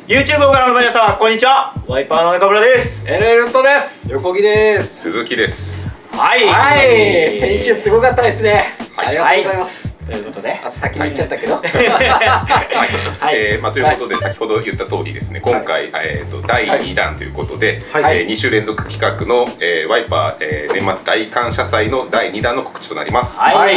YouTube をご覧の皆様、こんにちは。ワイパーの中村です。 LL とです。 横木です。 鈴木です。 はい、先週すごかったですね。ありがとうございます。 ということで、 先に言っちゃったけど。 ということで先ほど言った通りですね、今回第2弾ということで2週連続企画のワイパー年末大感謝祭の第2弾の告知となります。 はい。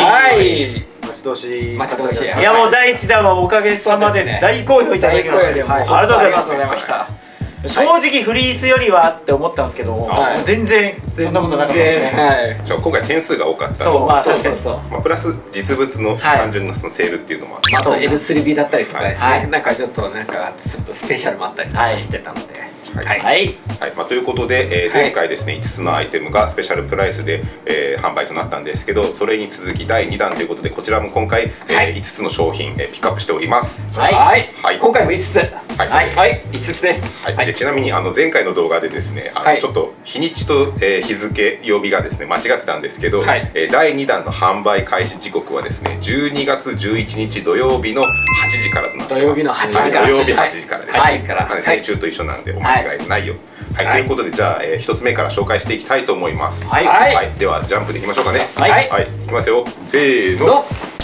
待ち遠しい。 いやもう第1弾はおかげさまで大好評いただきました。ありがとうございました。正直フリースよりはって思ったんですけど、全然そんなことなかったですね。 今回点数が多かったので、プラス実物の単純なそのセールっていうのもあと L3B だったりとかですね、なんかちょっとスペシャルもあったりとかしてたので。 ということで前回ですね5つのアイテムがスペシャルプライスで販売となったんですけど、それに続き第2弾ということでこちらも今回5つの商品ピックアップしております。 今回も5つ。5つです。 ちなみに前回の動画でですねちょっと日にちと日付曜日がですね間違ってたんですけど、第2弾の販売開始時刻はですね12月11日土曜日の8時からとなっています。 土曜日の8時から。 土曜日8時からです。先週と一緒なんでお間違いないよ。ということでじゃあ1つ目から紹介していきたいと思います。ではジャンプでいきましょうかね。いきますよ。せーの。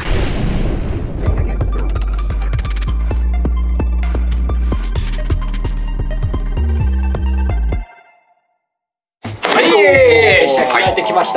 帰ってきました。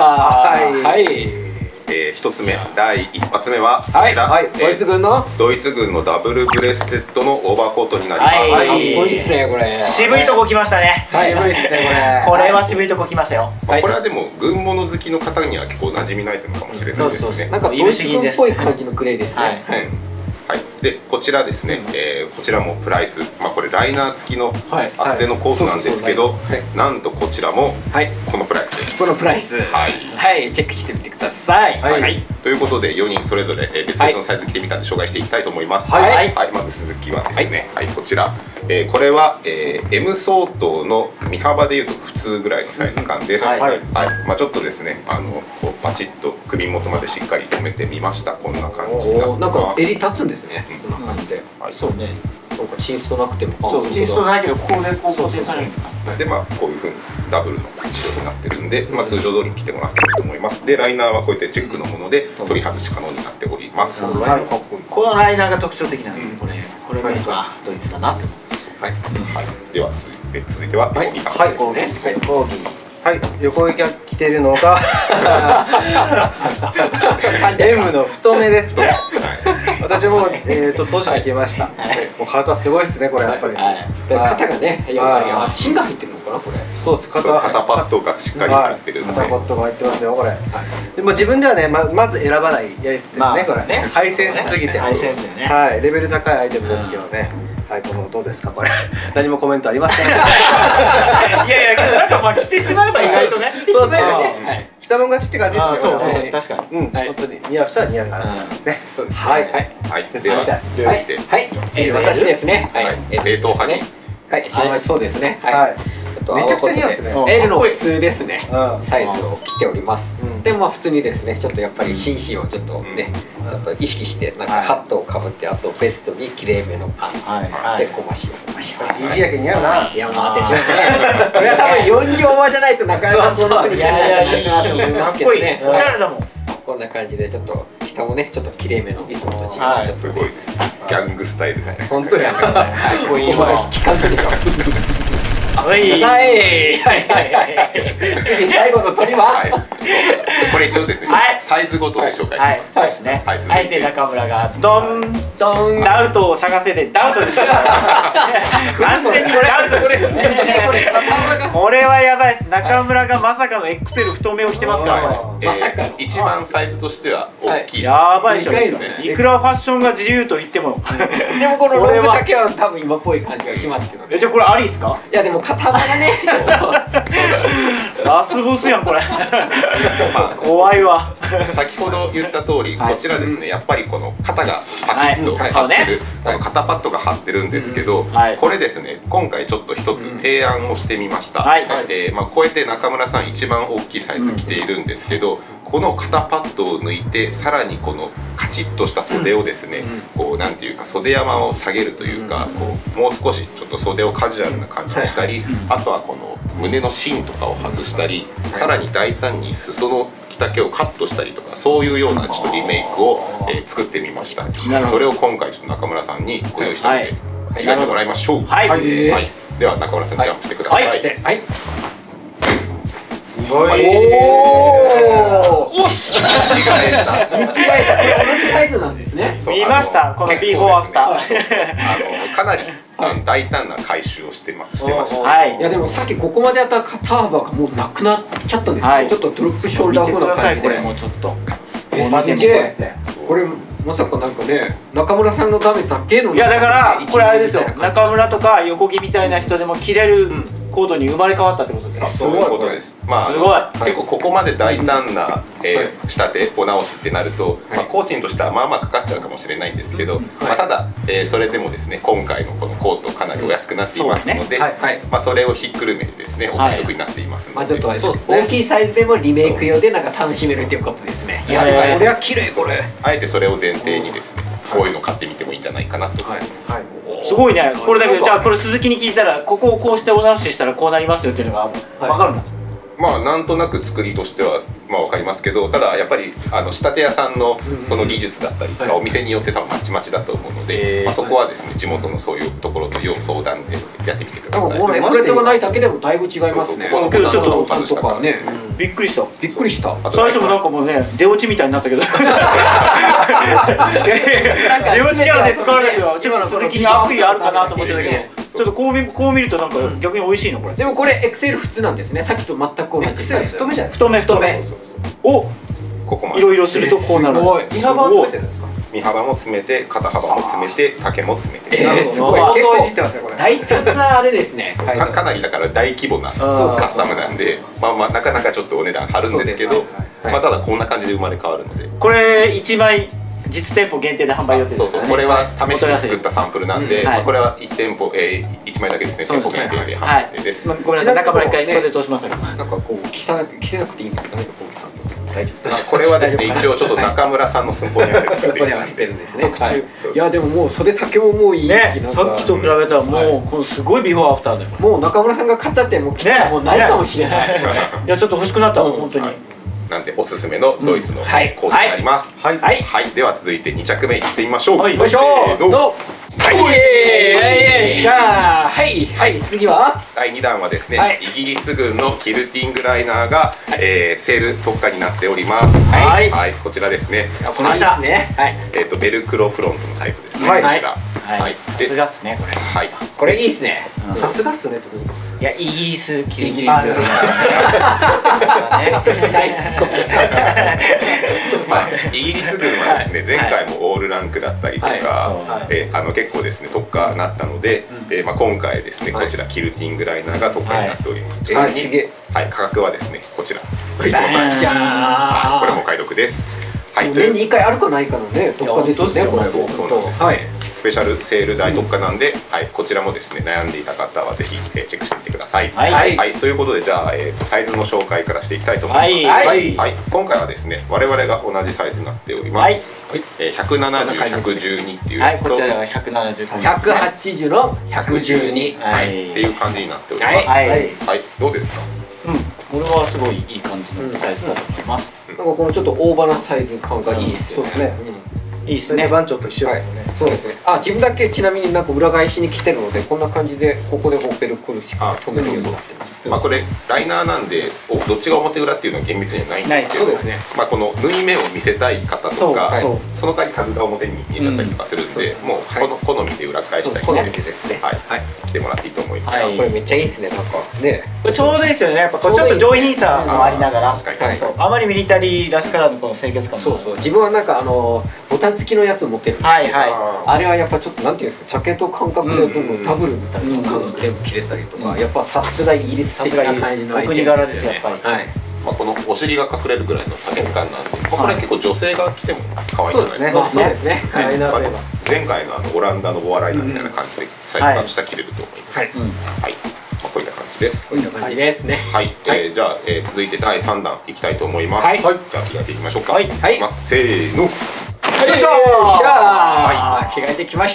一つ目、第一発目はこちら、ドイツ軍のダブルブレステッドのオーバーコートになります。 かっこいいっすねこれ。 渋いとこ来ましたね。 渋いっすねこれ。これは渋いとこ来ましたよ。 これはでも軍物好きの方には結構馴染みのアイテムかもしれないですね。 なんかドイツ軍っぽい感じのグレーですね。 でこちらですね、こちらもプライス、これライナー付きの厚手のコートなんですけど、なんとこちらもこのプライスです。 このプライス、チェックしてみてください。 ということで4人それぞれ別々のサイズ着てみたんで紹介していきたいと思います。まず鈴木はですね、こちらこれは M 相当の身幅でいうと普通ぐらいのサイズ感です。ちょっとですねこうパチッと首元までしっかり留めてみました。こんな感じになってます。 なんか襟立つんですね。こんな感じで。そうね。なんかチンストなくても。 チンストないけどここでこう固定される。 でこういう風にダブルの仕様になってるんで、通常通りに着てもらっていいと思います。でライナーはこうやってチェックのもので取り外し可能になっております。 このライナーが特徴的なんですね。これ見るとドイツだなって思います。 では続いては横木さん。 横木が着てるのがM の太めですね。私も閉じてきました。もう体すごいですねこれやっぱり。 肩がね、芯が入ってるのかなこれ。 そうです。肩パッドがしっかり入ってる。 肩パッドが入ってますよこれ。でも自分ではねまず選ばないやつですねこれ。ハイセンスすぎて。 ハイセンスよね。 レベル高いアイテムですけどね。このどうですかこれ。何もコメントありません。いやいやなんか着てしまえば意外とね。 そう着たもん勝ちって感じですよ。 そう確かに。 本当に似合う人は似合うからですね。 では私ですね。 正統派に。 そうですね。 めちゃくちゃ似合うんですね。 L の普通ですねサイズを着ております。で普通にですねちょっとやっぱり紳士をちょっとねちょっと意識してなんかハットをかぶって、あとベストにきれいめのパンツでこましをジジイやけ似合うな。 いやでしょうね。これは多分4畳間じゃないとなかなかそんなふうに着れないかなと思いますけどね。 おしゃれだもん。 こんな感じでちょっと下もねちょっときれいめのいつもと違うすごいです。ギャングスタイルだね。 本当に。 ここ引き感じでしょ。次最後の鳥はこれ一応ですねサイズごとで紹介します。 そうですね。あえて中村がドンダウトを探せでダウトでしょ。完全にダウトですね。これはやばいです。中村がまさかの XL 太めを着てますからこれ。 まさかの一番サイズとしては大きい。 やばいでしょ。いくらファッションが自由と言っても。 でもこのロングだけは多分今っぽい感じがしますけどね。 じゃあこれありっすか？ いやでも肩幅がねラスボスやんこれ。怖いわ。 先ほど言った通りこちらですねやっぱりこの肩がパキッと張ってる肩パッドが張ってるんですけど、これですね今回ちょっと一つ提案をしてみました。ここうやって中村さん一番大きいサイズ着ているんですけど、この肩パッドを抜いてさらにこのカチッとした袖をですね、こうなんていうか袖山を下げるというか、こうもう少しちょっと袖をカジュアルな感じにしたり、あとはこの胸の芯とかを外したり、さらに大胆に裾の着丈をカットしたりとか、そういうようなちょっとリメイクを作ってみました。それを今回ちょっと中村さんにご用意したので着替えてもらいましょう。はい、では中村さんジャンプしてください。 はい。 おお。 おっしゃ。見違えた。同じサイズなんですね。 見ました。このビフォーアフター。かなり大胆な回収をしてました。 はい。いやでもさっきここまでやった肩幅がもうなくなっちゃったんですよ。ちょっとドロップショルダー風な感じで。 これもうちょっと。 すげえ。これまさかなんかね、中村さんのためだけの。 いやだからこれあれですよ。中村とか横木みたいな人でも着れるコードに生まれ変わったってことですか。 そういうことです。まあ結構ここまで大胆な仕立てお直しってなると、工賃としてはまあまあかかっちゃうかもしれないんですけど、ただそれでもですね、今回のこのコートかなりお安くなっていますので、それをひっくるめてですねお買い得になっていますので、 ちょっと大きいサイズでもリメイク用でなんか楽しめるということですね。いやこれは綺麗これ。 あえてそれを前提にですね、こういうの買ってみてもいいんじゃないかなと思います。 すごいね。これだけど、じゃあこれ鈴木に聞いたら、ここをこうしてお直ししたらこうなりますよっていうのが分かるの。 まあなんとなく作りとしてはまあ分かりますけど、ただやっぱり仕立て屋さんのその技術だったりとかお店によって多分まちまちだと思うので、そこはですね地元のそういうところと要相談でやってみてください。 これエプレットがないだけでもだいぶ違いますね。 このボタンの外したからね。 びっくりした。 びっくりした。 最初もなんかもうね出落ちみたいになったけど。出落ちキャラで使われるけど、ちょっと鈴木に悪意あるかなと思ってたけど。ちょっとこう見るとなんか逆に美味しいのこれ。 でもこれ XL 普通なんですね。さっきと全く同じサイズ。 太めじゃない。太め。お、 ここまでいろいろするとこうなる。 身幅を詰めてるんですか。 身幅も詰めて、肩幅も詰めて、丈も詰めて。 すごい。結構いじってますねこれ。大胆なあれですね。 かなりだから大規模なカスタムなんで、まあなかなかちょっとお値段張るんですけど、まあただこんな感じで生まれ変わるので。 これ1枚実店舗限定で販売予定ですね。 そうそう、これは試しに作ったサンプルなんで、これは1店舗1枚だけですね、店舗限定で販売予定です。 ごめんなさい、中村一回袖通します。 なんかこう着せなくていいんですかね、小木さんと。大丈夫です。 これはですね、一応ちょっと中村さんの寸法に合わせて作ってるんですね。いやでももう袖丈ももういいし、 さっきと比べたらもうこのすごいビフォーアフターだよ。 もう中村さんが買っちゃってもう着たらもうないかもしれない。 いやちょっと欲しくなった本当に。 なんでおすすめのドイツのコートになります。はい、では続いて2着目いってみましょう。 よいしょ。はい、よっしゃー。はい、次は第2弾はですね、イギリス軍のキルティングライナーがセール特価になっております。はい、こちらですね。 これですね。 ベルクロフロントのタイプですね。 はい、さすがっすねこれ。 はい、これいいっすね。 さすがっすねってことですか。 いやイギリスキルティング大好き。 イギリス軍はですね、前回もオールランクだったりとか結構ですね特価になったので、今回ですねこちらキルティングライナーが特価になっております。ちなみに価格はですねこちらこれもお買い得です。 年に1回あるかないかのね特価ですよね。 そうなんです。スペシャルセール大特価なんで、こちらもですね悩んでいた方はぜひチェックしてみてください。ということでじゃあサイズの紹介からしていきたいと思います。今回はですね我々が同じサイズになっております。170、112っていうやつと 180の112 っていう感じになっております。どうですか？ これはすごいいい感じのサイズだと思います。 なんかこのちょっと大葉なサイズ感がいいですよね。 そうですね。いいですね。番長と一緒ですよね。 そうですね。自分だけちなみになんか裏返しに来てるのでこんな感じでここでホッペルクルしか止めるようになってます。 これライナーなんでどっちが表裏っていうのは厳密にはないんですけど、この縫い目を見せたい方とかその代わりタグが表に見えちゃったりとかするんで、もうこの好みで裏返したりしてもらっていいと思います。 これめっちゃいいですね。なんかねちょうどいいですよね。やっぱちょっと上品さもありながらあまりミリタリーらしからぬこの清潔感。 自分はなんかボタン付きのやつ持ってるんですけど、あれはやっぱちょっとなんていうんですか、ジャケット感覚でどんどんダブルみたいな感じで全部切れたりとか、やっぱさすがイギリス的な感じのお国柄ですよやっぱり。 このお尻が隠れるぐらいの丈感なんで、これ結構女性が着ても可愛いじゃないですか。 そうですね。 前回のオランダのボアライナーみたいな感じでサイズ感としては着れると思います。 こういった感じです。 こういった感じですね。 はい。じゃあ続いて第3弾いきたいと思います。じゃあ着替えていきましょうか。はい。せーの。 よいしょー。はい。着替えてきました。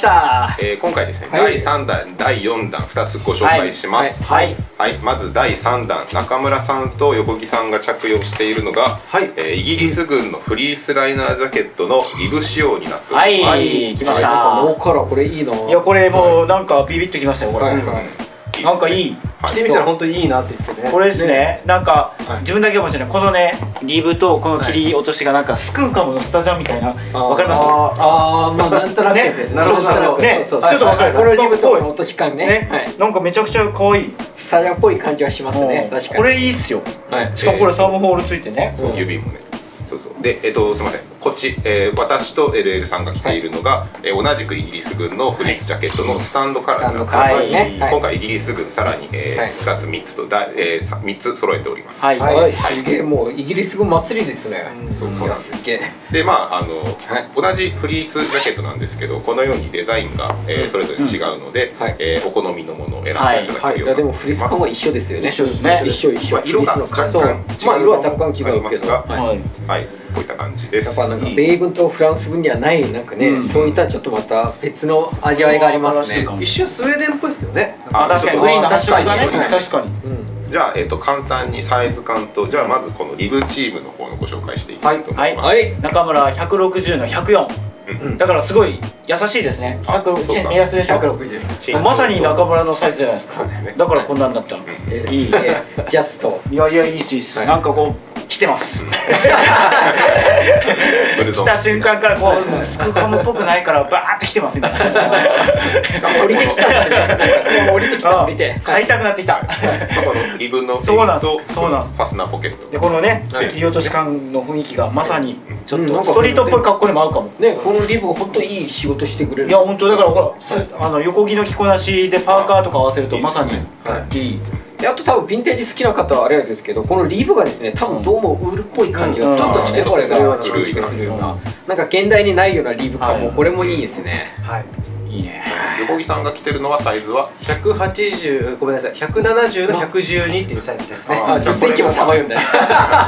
今回ですね、第3弾、第4弾2つご紹介します。はい。まず第3弾、中村さんと横木さんが着用しているのが、イギリス軍のフリースライナージャケットのリブ仕様になっております。 はい、来ました。 ノーカラーこれいいな。 いやこれもうなんかビビッときましたよこれ。なんかいい。 着てみたら本当にいいなって言ってね。 これですね、なんか自分だけかもしれない。このねリブとこの切り落としがなんかスクーカムのスタジャンみたいな、わかります？ ああ、まあなんとなくですね。 なるほどね。ちょっとわかる。 このリブとこの落とし感ね。 なんかめちゃくちゃ可愛い。 スタジャンっぽい感じはしますね。確かに。 これいいっすよ。しかもこれサームホールついてね。 指もね。そうそう。ですみません。こっち、私と LL さんが着ているのが、同じくイギリス軍のフリースジャケットのスタンドカラーになっております。今回イギリス軍さらに2つ3つと3つ揃えております。 はい。すげえ、もうイギリス軍祭りですね。 そうなんです。で同じフリースジャケットなんですけど、このようにデザインがそれぞれ違うので、お好みのものを選んでいただけるようになっています。 でもフリース感は一緒ですよね。 一緒ですね。 一緒。 色が若干違う。 色は若干違うけど、 はい。こういった感じです。 やっぱなんか米軍とフランス軍にはないなんかね、そういったちょっとまた別の味わいがありますね。 一瞬スウェーデンっぽいですけどね。 確かにグリーンの端がね。確かに。 じゃあ簡単にサイズ感と、じゃあまずこのリブチームの方のご紹介していきたいと思います。 中村160の104。だからすごい優しいですね。100目安でしょ。160。まさに中村のサイズじゃないですか。だからこんなになっちゃう。いい。ジャスト。 いやいいです。なんかこう。来てます。来た瞬間からこうスクーカムっぽくないからバーって来てます今。 降りてきた。降りてきた。降りて。 買いたくなってきた。 このリブのそうなんです。 ファスナーポケット。 でこのね切り落とし感の雰囲気がまさにちょっとストリートっぽい格好にも合うかも。 ね、このリブが本当いい仕事してくれる。 いや本当だからほら横着の着こなしでパーカーとか合わせるとまさにいい。 あと多分ヴィンテージ好きな方はあれですけど、このリブがですね、多分どうもウールっぽい感じがちょっとチクチクするような、なんか現代にないようなリブ感もこれもいいですね。はい、 いいね。 横木さんが着てるのはサイズは 180、ごめんなさい、170の112っていうサイズですね。 10センチも差が言うんだね。 比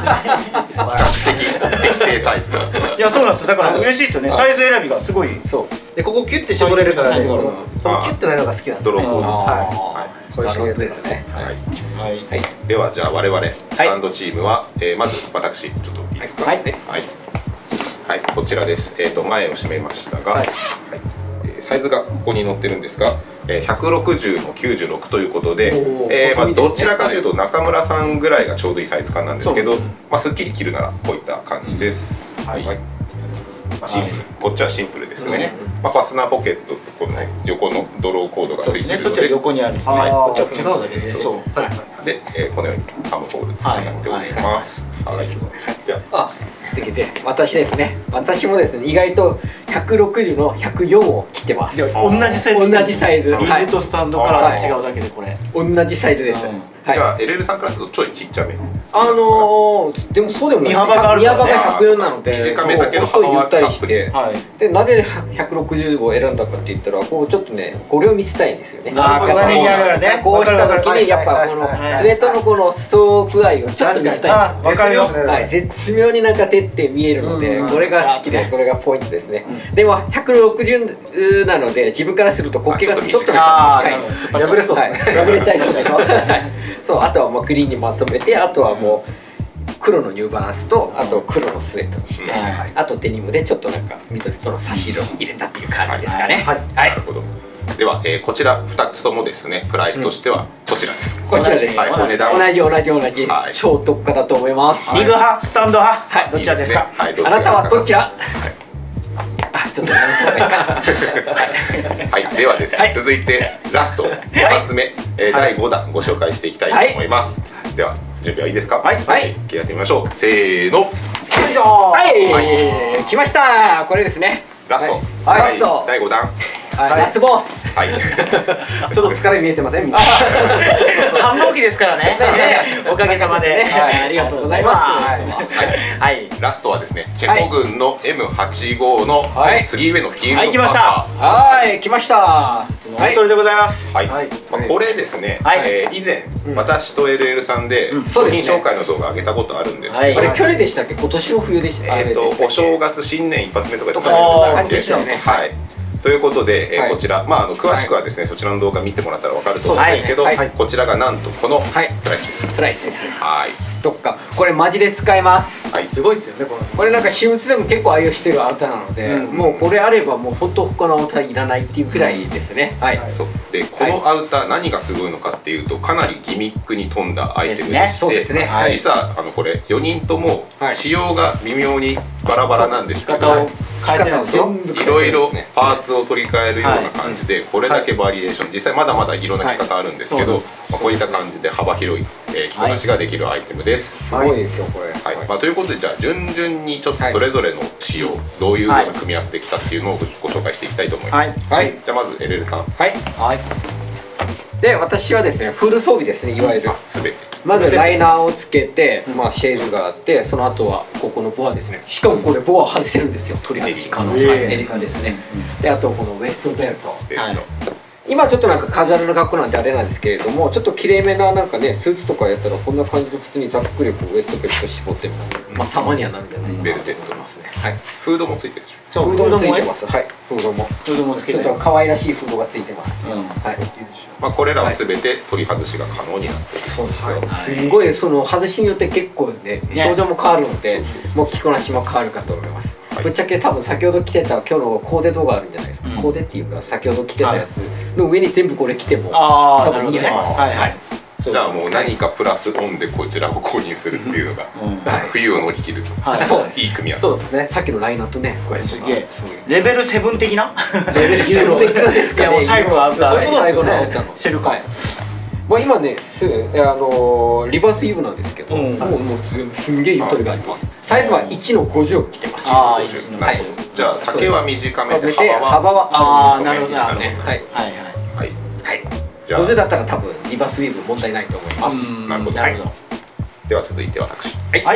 較的適正サイズ。 いやそうなんですよ。だから嬉しいですよね。サイズ選びがすごい。 そう。でここキュッて絞れるからね。このキュッてないのが好きなんですね。 ドローコード。 はい。これ仕事ですね。 はい。ではじゃあ我々スタンドチームはまず私ちょっといいですか。はい。はい。こちらです。前を閉めましたが、サイズがここに載ってるんですが、160の96ということで、どちらかというと中村さんぐらいがちょうどいいサイズ感なんですけど、すっきり着るならこういった感じです。はい。こっちはシンプルですね。ファスナーポケットとこの横のドローコードがついてるので、 そっちは横にある。こっちは違うだけで。 で、このようにサムホールつながっております。 次で私ですね。私もですね、意外と160の104を着てます。 同じサイズ。 同じサイズ。 リブとスタンドカラーが違うだけでこれ。 同じサイズです。 じゃあ LL さんからするとちょいちっちゃめ。 でもそうでもない。 身幅が 104なので、 短めだけど幅はたっぷり。でなぜ160を選んだかって言ったら、こうちょっとねこれを見せたいんですよね。こうした時にやっぱこのスウェットのこの裾具合をちょっと見せたいんです。 わかるよ。 絶妙になんか手って見えるので、これが好きです。これがポイントですね。でも160なので自分からすると骨形がちょっと短いです。 破れそうですね。 破れちゃいそうでしょ。そう、あとはもうグリーンにまとめて、あとはもう黒のニューバランスと、あと黒のスウェットにして、あとデニムでちょっとなんか緑との差し色を入れたっていう感じですかね。 なるほど。では、こちら2つともですね、プライスとしてはこちらです。 こちらです。お値段同じ超特価だと思います。 リブ派、スタンド派、どちらですか？ あなたはどちら？ちょっとはい、ではですね、続いてラスト2つ目、第5弾ご紹介していきたいと思います。では準備はいいですか？はい、やってみましょう。せーの。 はい、来ました。これですね。 ラスト、第5弾。 ラスボス。 はい。 ちょっと疲れ見えてません？ 繁忙期ですからね。おかげさまで。 ありがとうございます。 はい。 ラストはですね、チェコ軍の M85 の3上のフィールド。 来ました。 はい、来ました。 本当にでございます。 はい。これですね、以前私と LL さんで商品紹介の動画上げたことあるんですけど、 あれ去年でしたっけ？今年の冬でした。 お正月新年一発目とかそんな感じでしたね。 はい。ということで、こちら、詳しくはですね、そちらの動画見てもらったら分かると思うんですけど、こちらがなんとこのプライスです。 プライスですね。 はい。 どっかこれマジで使えます。 はい、すごいですよねこれなんか私物でも結構愛用してるアウターなので、もうこれあればもう本当他のアウターいらないっていうくらいですね。はい。 そうでこのアウター何がすごいのかっていうとかなりギミックに富んだアイテムでして、実はこれ4人とも仕様が微妙にバラバラなんですけど、いろいろパーツを取り替えるような感じでこれだけバリエーション、実際まだまだいろんな着方あるんですけど、こういった感じで幅広い着こなしができるアイテムです。 すごいですよこれ。 ということでじゃあ順々にちょっとそれぞれの仕様どういうような組み合わせできたっていうのをご紹介していきたいと思います。はい。じゃあまず LL さん。 はい。で私はですねフル装備ですね、いわゆるすべて。 まずライナーをつけて、シェーズがあって、その後はここのボアですね。しかもこれボア外せるんですよ、取り外し可能。エリカですね。であとこのウエストベルト。今ちょっとなんかカジュアルな格好なんであれなんですけれども、ちょっときれいめななんかねスーツとかやったらこんな感じで普通にざっくりこうウエストベルト絞っても様にはなるんじゃないかなと思いますね。はい。 フードもついてるでしょ。 フードもついてます。はい。フードもつけて、ちょっと可愛らしいフードがついてます。はい。 これらはすべて取り外しが可能になっている。 そうですよ。すごいその外しによって結構ね表情も変わるので、もう着こなしも変わるかと思います。ぶっちゃけ多分先ほど着てた今日のコーデ動画あるんじゃないですか。コーデっていうか先ほど着てたやつの上に全部これ着ても多分似合います。はい。 じゃあもう何かプラスオンでこちらを購入するっていうのが冬を乗り切るいい組み合わせ。 そうですね。 さっきのライナーとね、これすげえレベル7的なレベル7的なですかね。 最後はアウター、 最後のアウターのシェルカ。 今ねリバースイーブなんですけど、もうすんげえゆとりがあります。サイズは1の50を着てます。 はい。じゃあ丈は短めで幅はなるほどね。はいはいはい。 50だったら多分リバースウィーブ問題ないと思います。 なるほど。では続いて私。はい。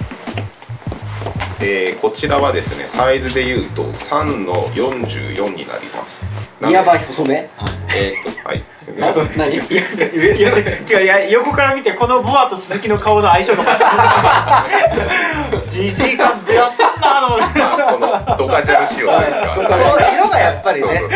こちらはですねサイズでいうと3の44になります。 やばい細め。 はい。 何？ 横から見てこのボアと鈴木の顔の相性がジジイ感出やしたんだと思って。 このドカジャル仕様というか色がやっぱりね。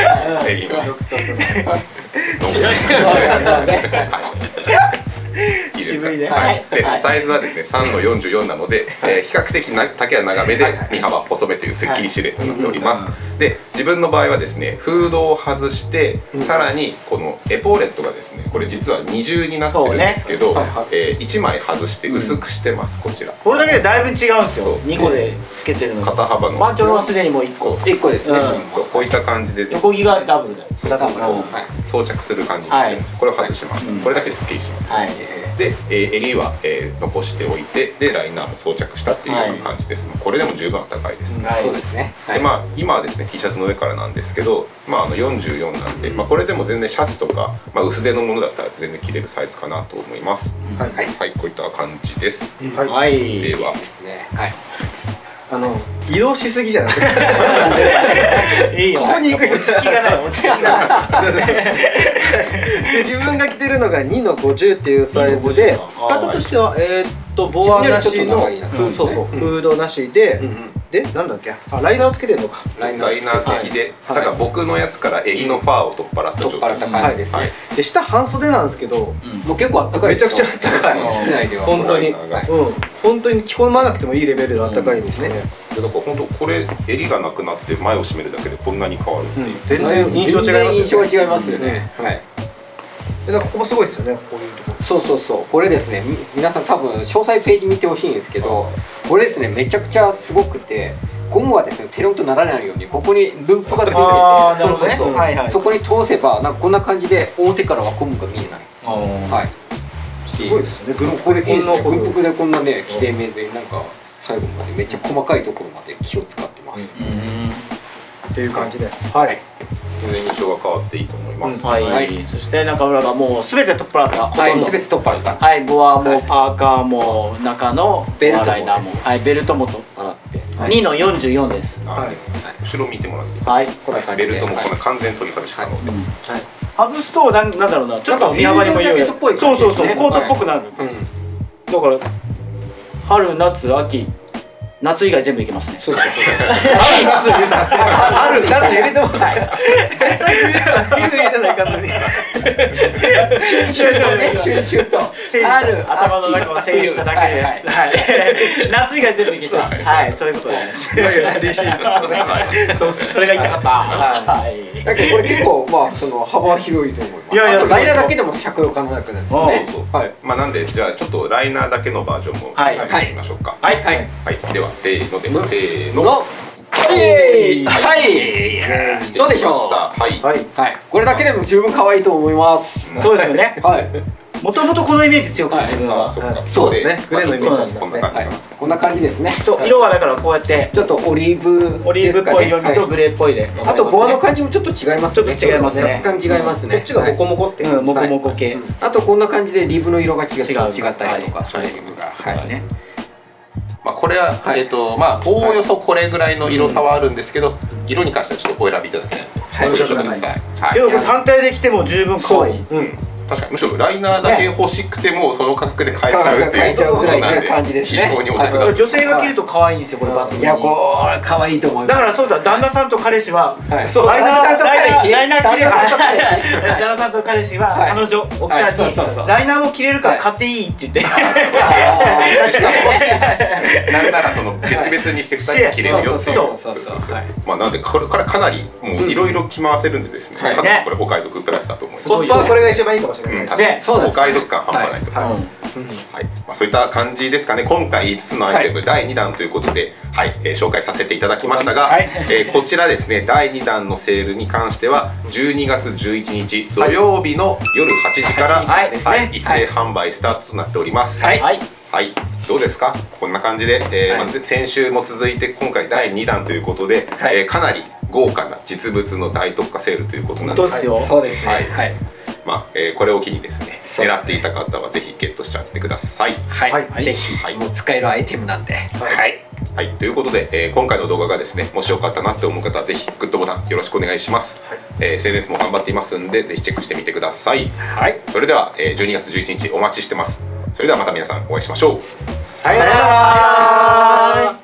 いいですか。でサイズはですね3の44なので比較的丈は長めで身幅細めというスッキリシルエットになっております。で自分の場合はですねフードを外してさらにこのエポーレットがですねこれ実は二重になってるんですけど1枚外して薄くしてます。こちらこれだけでだいぶ違うんですよ。2個でつけてるの肩幅のマンチョロはすでにもう1個ですね。 こういった感じで横木がダブルだよ。 装着する感じになります。これを外します。これだけでスッキリします。で襟は残しておいてでライナーも装着したっていうような感じです。これでも十分高いです。 そうですね。 で今はですね T シャツの上からなんですけど44なんでこれでも全然シャツとか薄手のものだったら全然着れるサイズかなと思います。はいこういった感じです。では移動しすぎじゃないですか。 いいよ。ここに行く落ち着きがない。落ち着きがない。 自分が着てるのが2の50っていうサイズで、型としてはボアなしのフードなしで。で、なんだっけ、ライナーをつけてるのか。 ライナー付きで、だから僕のやつから襟のファーを取っ払った状態ですね。 で、下半袖なんですけど、 もう結構暖かい。 めちゃくちゃ暖かい。 室内では。 本当に、本当に着込まなくてもいいレベルで暖かいんですね。 だから本当これ襟がなくなって前を締めるだけでこんなに変わるっていう。 全然印象違います。 印象が違いますよね。はい。 ここもすごいですよね。こういうところ。 そうこれですね。皆さん多分詳細ページ見てほしいんですけど、これですねめちゃくちゃすごくて。ゴムはですねテロンとならないようにここにループがついてて、そこに通せばなんかこんな感じで表からはゴムが見えない。はい。 すごいですね。 これ軍服でこんなねきれいめでなんか最後までめっちゃ細かいところまで気を使ってます。 という感じです。はい。 全然印象が変わっていいと思います。 はい。そして中村がもうすべて取っ払った。 はい、すべて取っ払った。 はい、ボアもパーカーも中のベルトも、はい、ベルトも取っ払って。2の44です。 はい。後ろ見てもらっていいですか。 はい。 ベルトもこんな完全取り外し可能です。 はい。外すとなんだろうな、ちょっと身幅にも言う。そうそうそう、コートっぽくなる。だから春夏秋。夏以外全部いけますね。そうそうそう。春夏入れてもない。絶対冬入れてないかんのに。春秋とね、春秋と。頭の中を整理しただけです。はい。夏以外全部いけちゃう。はい、そういうことです。それが言いたかった。はい。 だけどこれ結構まあその幅広いと思います。いやいや、ライナーだけでも着用可能なくなるんですね。 はい。まあなんでじゃあちょっっとライナーだけのバージョンもやってみましょうか。はいはいはい。ではせーのでせーの。 はいはい。どうでしょう。 はいはい。これだけでも十分可愛いと思います。 そうですよね。 はい。 もともとこのイメージ強くて自分は。 そうですね。グレーのイメージですね。 こんな感じですね。 そう、色はだからこうやってちょっとオリーブっぽい色味とグレーっぽいで。 あとボアの感じもちょっと違いますね。 ちょっと違いますね。 若干違いますね。 こっちがモコモコって。 モコモコ系。 あとこんな感じでリブの色が違ったりとか、そういうリブがはいね。 まあこれはまあおおよそこれぐらいの色差はあるんですけど、色に関してはちょっとお選びいただけないのでご了承ください。 でも単体で着ても十分可愛い。 確かにむしろライナーだけ欲しくてもその価格で買えちゃうっていうぐらいの感じですね。 非常にお得だ。 女性が着ると可愛いんですよこれバツ。 いやこれ可愛いと思います。 だからそうだ、旦那さんと彼氏はそうライナー着れる。旦那さんと彼氏は彼女奥さんにライナーも着れるから買っていいって言って。確かに。 なんならその別々にして2人で着れるよっていう。まあなんでこれかなりもういろいろ着回せるんでですね。かなりこれお買い得プラスだと思います。 コスパはこれが一番いいかもしれないですね。 お買い得感半端ないと思います。はい、まあそういった感じですかね。今回5つのアイテム第2弾ということで、はい、紹介させていただきましたが、こちらですね第2弾のセールに関しては12月11日土曜日の夜8時から一斉販売スタートとなっております。はい、どうですかこんな感じで、先週も続いて今回第2弾ということで、かなり豪華な実物の大特価セールということなんですよ。 そうですね。 まあこれを機にですね狙っていた方はぜひゲットしちゃってください。 はいぜひもう使えるアイテムなんで。 はい、ということで、今回の動画がですねもしよかったなって思う方はぜひグッドボタンよろしくお願いします。SNS も頑張っていますんでぜひチェックしてみてください。それでは、12月11日お待ちしてます。それではまた皆さんお会いしましょう。 さよなら。